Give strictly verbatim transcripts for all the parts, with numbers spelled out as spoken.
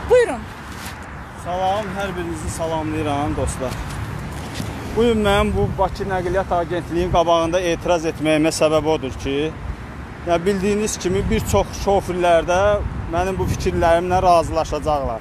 Buyurun. Salam, hər birinizi salamlayıram dostlar. Bugün mən bu Bakı Nəqliyyat Agentliyinin qabağında etiraz etməyimə səbəb odur ki, ya bildiyiniz kimi bir çox şoförlərdə mənim bu fikirlərimlə razılaşacaqlar.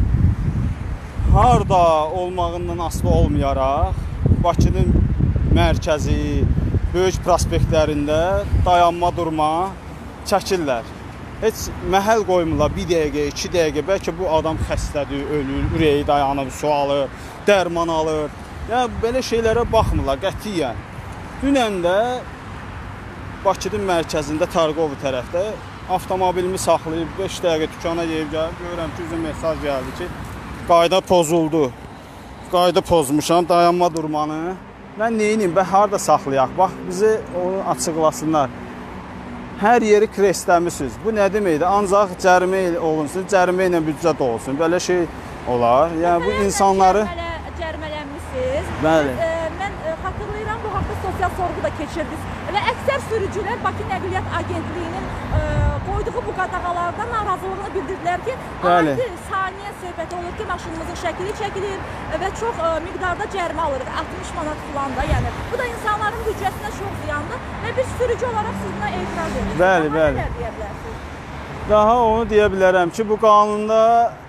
Harda olmağından asılı olmayaraq, Bakının mərkəzi, böyük prospektlərində dayanma, durma çəkirlər. Heç məhəl qoymurlar, bir dəqiqə, iki dəqiqə, bəlkə bu adam xəstədir, ölür, ürəyi dayanır, su alır, dərman alır. Yəni, belə şeylərə baxmırlar, qətiyyən. Dünən də Bakının mərkəzində, Targovu tərəfdə avtomobilimi saxlayıb, beş dəqiqə dükana yeyib gəlib, görürəm ki, üzüm mesaj gəldi ki, qayda pozuldu. Qayda pozmuşam, dayanma durmanı. Mən neyiniyim, bə harada saxlayaq? Bax, bizi onu açıqlasınlar. Hər yeri kresləmişsiniz. Bu nə deməkdir? Ancaq cərimə olunsun, cərimə ilə büdcə də olsun. Belə şey olar. Yəni bu insanları cərimələnmisiniz. Bəli. Mən xatırlayıram, bu haqda sosial sorğu da keçirdiniz və əksər sürücülər Bakı Nəqliyyat Agentliyinin qoyduğu bu qadağalardan narazılığını bildirdilər ki, adi saniyə söhbət olur ki, maşınımızın şəkili çəkilir və çox miqdarda cərimə alırıq, altmış manat falan da. Yəni bu da insanların büdcəsinə çox ziyandır və bir sürücü olaraq siz buna etiraz edirsiniz. Bəli, bəli. Daha onu deyə bilərəm ki, bu qanunda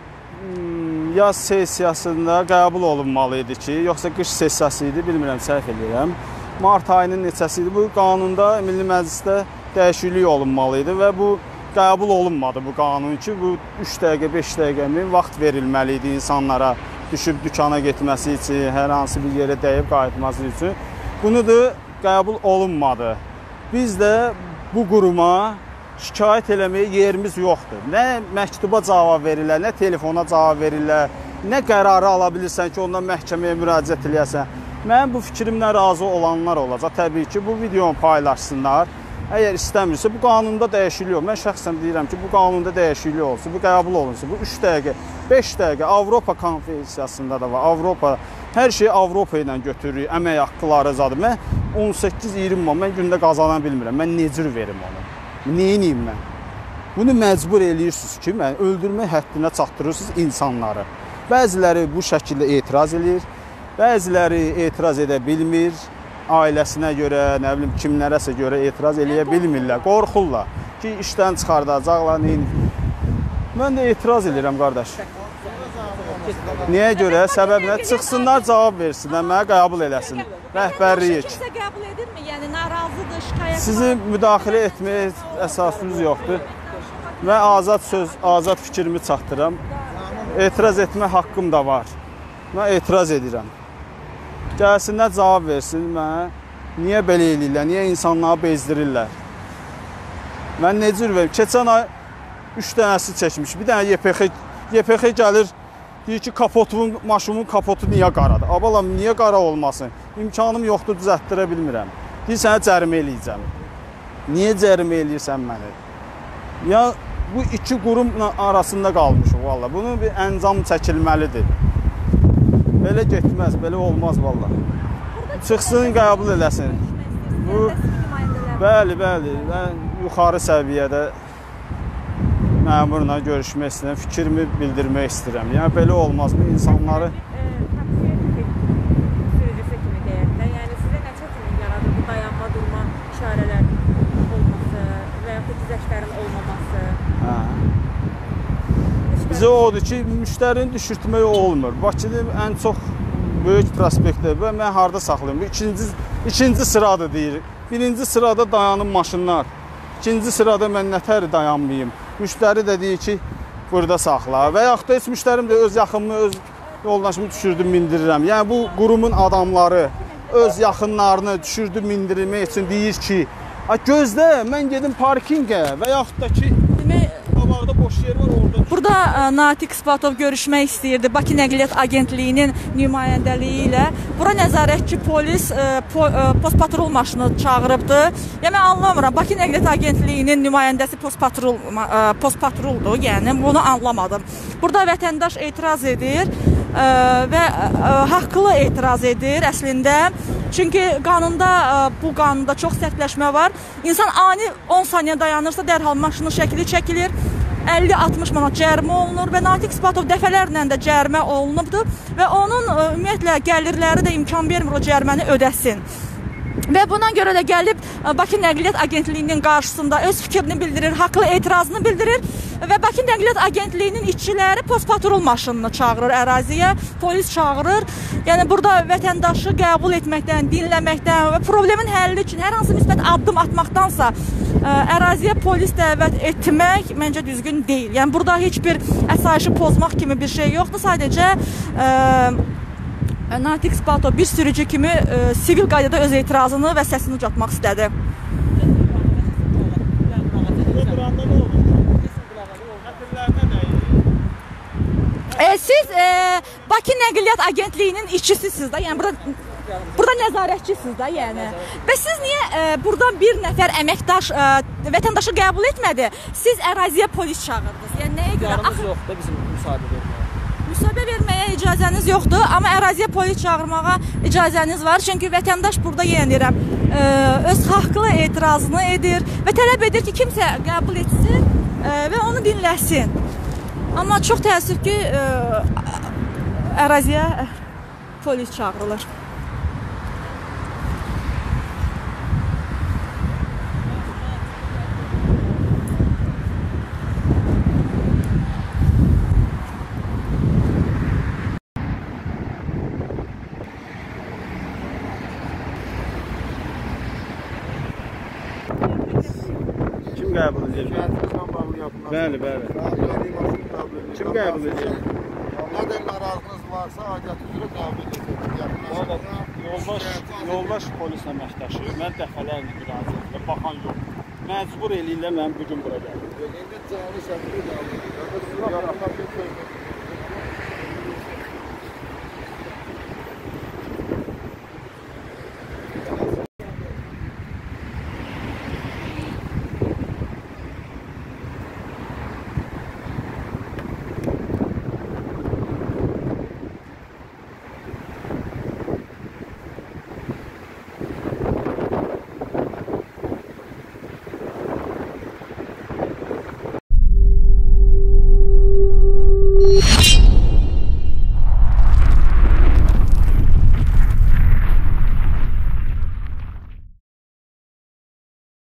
yaz sessiyasında qəbul olunmalı idi ki, yoxsa qış sessiyası idi, bilmirəm, səhv edirəm. Mart ayının neçəsi idi? Bu qanunda Milli Məclisdə dəyişiklik olunmalı idi və bu qəbul olunmadı bu qanun ki, bu üç dəqiqə, beş dəqiqə mi vaxt verilməli idi insanlara düşüb dükana getməsi üçün, hər hansı bir yerə dəyib qayıtması üçün. Bunu da qəbul olunmadı. Biz də bu quruma şikayət eləməyə yerimiz yoxdur. Nə məktuba cavab verirlər, nə telefona cavab verirlər, nə qərarı ala bilirsən ki, ondan məhkəməyə müraciət eləyəsən. Mənim bu fikrimlə razı olanlar olacaq. Təbii ki, bu videonu paylaşsınlar. Əgər istəmirsə, bu qanunda dəyişiklik yox. Mən şəxsən deyirəm ki, bu qanunda dəyişiklik olsun, bu qəbul olunsun. Bu üç dəqiqə, beş dəqiqə Avropa konvensiyasında da var. Avropa, hər şeyi Avropa ilə götürürük, əmək haqqıları zadır. Mən on səkkiz iyirmi man, mən gündə qazana bilmirəm. Mən necür verim onu? Neyiniyim mən? Bunu məcbur eləyirsiniz ki, mən öldürmək həddinə çatdırırsınız insanları. Bəziləri bu şəkildə etiraz edir, bəziləri etiraz edə bilmir, ailəsinə görə, nə bilim, kimlərəsə görə etiraz eləyə bilmirlər, qorxurlar ki, işdən çıxardacaqlar, neyini. Mən də etiraz edirəm, qardaş. Niyə görə? Səbəb nə? Çıxsınlar, cavab versinlər, mənə qəbul eləsin. Rəhbərlik. Kimsə qəbul edirmi? Yəni, narazıdır, şikayət var. Sizi müdaxilə etməyə əsasınız yoxdur. Və azad söz, azad fikrimi çatdıram. Etiraz etmə haqqım da var. Mən etiraz edirəm. Gəlsinlər, cavab versin mənə. Niyə belə eləyirlər? Niyə insanları bezdirirlər? Mən necə verim? Keçən ay üç dənəsi çəkmiş. Bir dənə Y P X, Y P X gəlir, deyir ki, kapotumun, maşımın kapotu niyə qaradır? Abalam, niyə qara olmasın? İmkanım yoxdur, düzəltdirə bilmirəm. Deyir, sənə cərimə eləyəcəm. Niyə cərimə eləyirsən məni? Ya, bu iki qurum arasında qalmışıq, valla. Bunun bir əncam çəkilməlidir. Belə getməz, belə olmaz, valla. Çıxsın, qəbul eləsin. Bu, bəli, bəli, mən yuxarı səviyyədə məmurla görüşmək istəyirəm, fikrimi bildirmək istəyirəm. Yəni, belə olmaz bu insanları. Sürücüsü kimi deyək. Yəni, sizə nə çətinlik yaradır bu dayanma, durma işarələrinin olması və yaxud güzəştlərin olmaması? Hə. Bizə odur ki, müştərini düşürtmək olmur. Bakıda ən çox böyük prospektdir və mən harada saxlayım? İkinci, ikinci sıradır deyir. Birinci sırada dayanım maşınlar. İkinci sırada mən nətəri dayanmayayım? Müştəri də deyir ki, burada saxla. Və yaxud da heç müştərim də öz yaxınımı, öz yoldaşımı düşürdüm, mindirirəm. Yəni, bu qurumun adamları öz yaxınlarını düşürdüm, mindirilmək üçün deyir ki, gözlə, mən gedim parkinqə və yaxud da ki, qabaqda boş yer var, orada. Burada Natiq Isbatov görüşmək istəyirdi Bakı Nəqliyyat Agentliyinin nümayəndəliyi ilə. Bura nəzarətçi polis postpatrul maşını çağırıbdı. Yəni, mən anlamıram. Bakı Nəqliyyat Agentliyinin nümayəndəsi postpatruldur. Yəni, bunu anlamadım. Burada vətəndaş etiraz edir və haqqlı etiraz edir əslində. Çünki qanunda, bu qanunda çox sərtləşmə var. İnsan ani on saniyə dayanırsa, dərhal maşının şəkili çəkilir. əlli altmış manat cərimə olunur və Natiq İsbatov dəfələrlə də cərimə olunubdur və onun ümumiyyətlə gəlirləri də imkan vermir o cəriməni ödəsin. Və buna görə də gəlib Bakı Nəqliyyat Agentliyinin qarşısında öz fikrini bildirir, haqlı etirazını bildirir və Bakı Nəqliyyat Agentliyinin işçiləri postpatrul maşınını çağırır əraziyə, polis çağırır. Yəni burada vətəndaşı qəbul etməkdən, dinləməkdən və problemin həlli üçün hər hansı müsbət addım atmaqdansa əraziyə polis dəvət etmək məncə düzgün deyil. Yəni burada heç bir əsayişi pozmaq kimi bir şey yoxdur, sadəcə Natiq İsbatov bir sürücü kimi e, sivil qaydada öz etirazını və səsini ucatmaq istədi. E, siz e, Bakı Nəqliyyat Agentliyinin işçisisiniz də, yəni burada, burada nəzarətçisiniz də, yəni. Və siz niyə e, buradan bir nəfər əməkdaş e, vətəndaşı qəbul etmədi? Siz əraziyə polis çağırdınız. Yəni nəyə görə? Qarımız yoxdur bizim müsahidə verməyə. Müsahibə verməyə icazəniz yoxdur, amma əraziyə polis çağırmağa icazəniz var. Çünki vətəndaş burada yenə deyirəm, öz haqlı etirazını edir və tələb edir ki, kimsə qəbul etsin və onu dinləsin. Amma çox təəssüf ki, əraziyə polis çağırılır. Kim qəbul edir? Bəli, bəli. Kim qəbul edir? Madem narazınız varsa, aidiyyat üzrə qəbul edəcək. Yolbaş, yolbaş polis əməkdaşı, mən dəfələrlə müraciət və baxan yox. Məcbur eləyirlər mən bugün bura gəldim. İndi canlı şəkildə qəbul edir.